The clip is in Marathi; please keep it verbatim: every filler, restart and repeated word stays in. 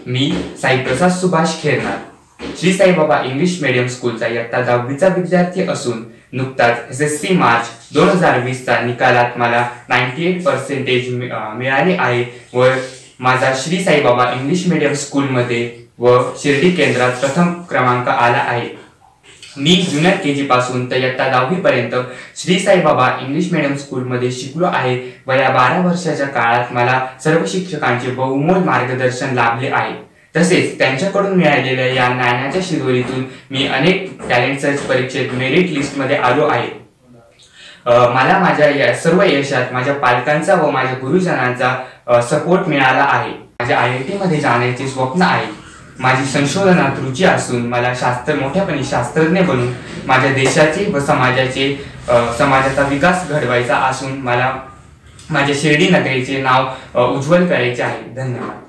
मी साईप्रसाद सुभाष खेरनार श्री साईबाबा इंग्लिश मीडियम स्कूलचा इयत्ता दहावीचा विद्यार्थी असून नुकताच एस एस सी मार्च दोन हजार वीस चा निकालात मला अठ्ठ्याण्णव पर्सेंटेज मिळाले आहे व माझा श्री साईबाबा इंग्लिश मीडियम स्कूलमध्ये व शिर्डी केंद्रात प्रथम क्रमांक आला आहे। मी ज्युनियर के जी पासून तर इयत्ता दहावी पर्यंत श्री साईबाबा इंग्लिश मीडियम स्कूलमध्ये शिकलो आहे व या बारा वर्षाच्या काळात मला सर्व शिक्षकांचे बहुमोल मार्गदर्शन लाभले आहे। तसेच त्यांच्याकडून मिळालेल्या या ज्ञानाच्या शिदोरीतून मी अनेक टॅलेंट सर्च परीक्षेत मेरिट लिस्ट मध्ये आलो आहे। मला माझ्या या सर्व यशात माझ्या पालकांचा व माझ्या गुरुजनांचा सपोर्ट मिळाला आहे। माझ्या आय आय टी मध्ये जाण्याचे स्वप्न आहे। माझी संशोधनात रुची असून मला शास्त्र मोठ्यापणी शास्त्रज्ञ बनून माझ्या देशाचे व समाजाचे समाजाचा विकास घडवायचा असून मला माझ्या शिर्डी नगरीचे नाव उज्ज्वल करायचे आहे। धन्यवाद।